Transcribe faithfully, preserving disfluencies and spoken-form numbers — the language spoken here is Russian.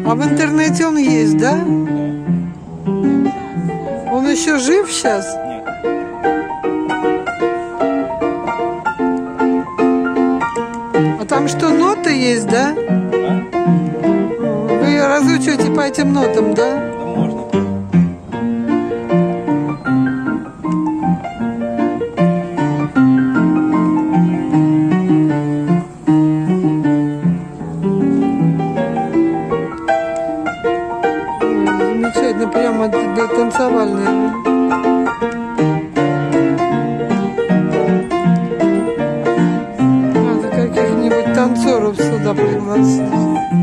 А в интернете он есть, да? Он еще жив сейчас? Нет. А там что, ноты есть, да? А? Вы разучиваете по этим нотам, да? Да можно. Замечательно, прямо для танцевальной. Надо каких-нибудь танцоров сюда пригласить.